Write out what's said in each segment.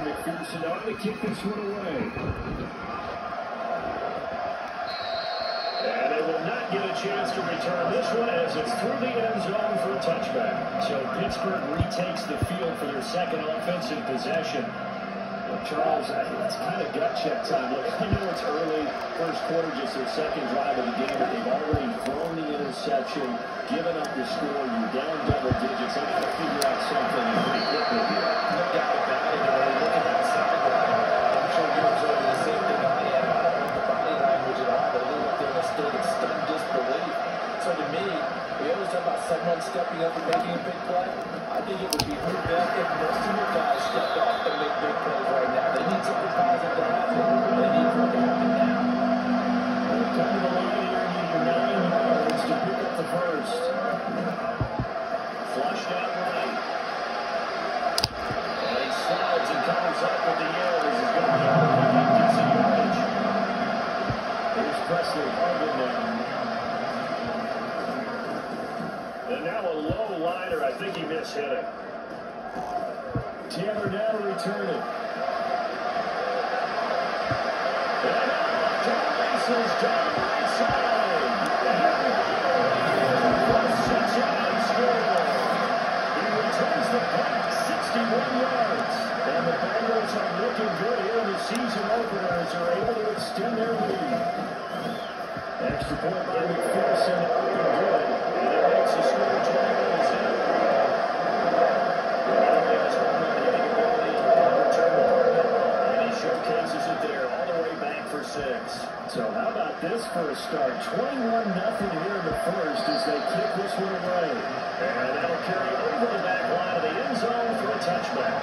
McPherson on to kick this one away. And they will not get a chance to return this one as it's through the end zone for a touchback. So Pittsburgh retakes the field for their second offensive possession. Well, Charles, it's kind of gut check time. Look, I know it's early, first quarter, just their second drive of the game, but they've already thrown the interception, given up the score. You're down double digits. They've got to figure out something pretty quickly here. No doubt about it. Look at that sideline. I'm sure you observed the same thing I am. I don't know the body language at all, but it looked like they were in a state of stunned disbelief. So to me, we always talk about someone stepping up and making a big play. I think it would be behoove them if most of your guys stepped up and make big plays right now. They need something positive to happen. They need for it to happen now. They'll come to the line here, needing 9 yards to pick up the first. Flushed out right. And he slides and comes up with the L's. He's going to be able to get some yardage. Here's Presley Harvin now. And now a low liner. I think he mishit it. Taylor now returning. And now Thomas down the right side. And 6-yard score. He returns the punt, 61 yards. And the Bengals are looking good here in the season opener as they're able to extend their lead. Extra point by McPherson, looking good. And it makes the score 21-7. And he showcases it there all the way back for 6. So how about this for a start? 21-0 here in the first as they kick this one away. And that'll carry over the back line of the end zone for a touchback.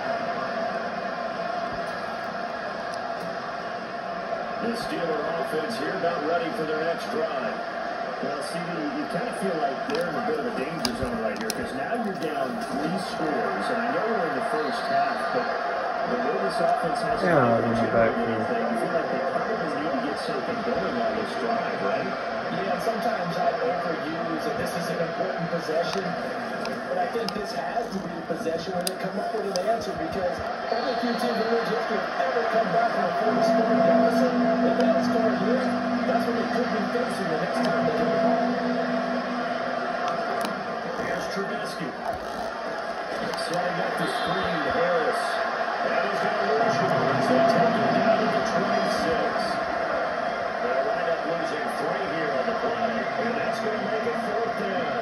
The Steeler offense here about ready for their next drive. Well, see, you kind of feel like they're in a bit of a danger zone right here because now you're down 3 scores. And I know we're in the first half, but the way this offense has to I feel like they probably need to get something going on this drive, right? Yeah, sometimes I overuse that this is an important possession. But I think this has to be a possession where they come up with an answer because only few teams in their history have ever come back from a 40-score deficit. If they don't score here, that's what they could be facing the next time they get the ball. Here's Trubisky. Setting up the screen, Harris. That is an illusion as they take him down to the 26. They'll wind up losing 3 here on the play, and that's going to make it 4th down.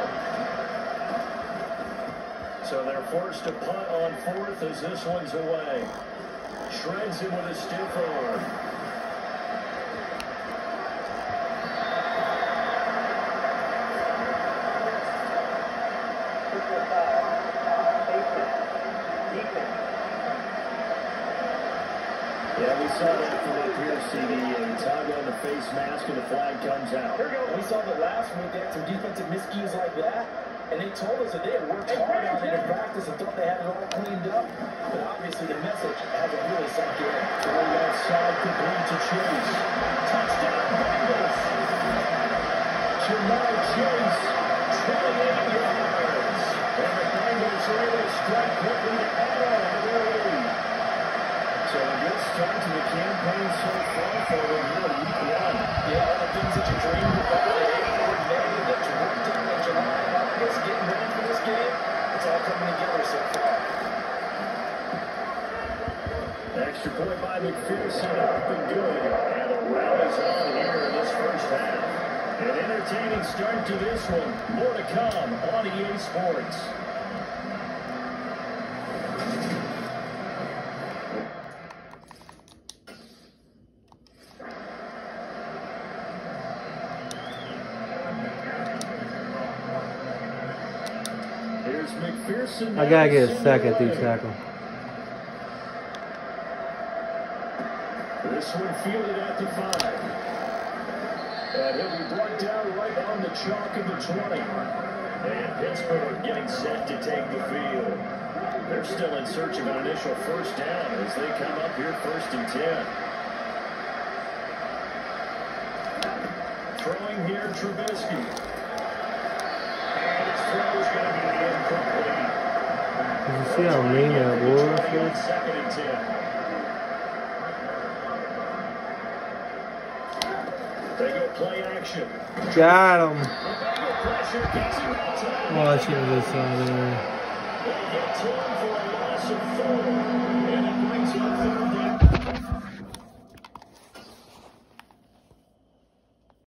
So they're forced to punt on 4th as this one's away. Shreds him with a stiff arm. Yeah, we saw that from up here, CD. He tug on the face mask and the flag comes out. We saw that last week. They had some defensive miscues like that. And they told us that they had worked hard on it in practice and thought they had it all cleaned up. But obviously the message hasn't really sunk in. Going outside, complete to Chase. Touchdown, Bengals. Jamar Chase, 28 yards. And the Bengals are able to strike quickly to add on to their lead. So a good start to the campaign so far for them here in week 1. Yeah, all the things that you dreamed about, that you worked on, that you learned about this, getting ready for this game, it's all coming together so far. Extra point by McPherson, up and good. And the rally's on here in this first half. An entertaining start to this one. More to come on EA Sports. Here's McPherson. I gotta get a sack at D tackle. This one fielded at the 5. And he'll be brought down right on the chalk of the 20. And Pittsburgh getting set to take the field. They're still in search of an initial first down as they come up here 1st and 10. Throwing here, Trubisky. And his throw is going to be incomplete. Did you see how mean that was? 2nd and 10. They go play action. Got him. Pressure gets him that time. Oh, I should have just saw there. They get to him for a loss of 4. And it brings up 3rd down.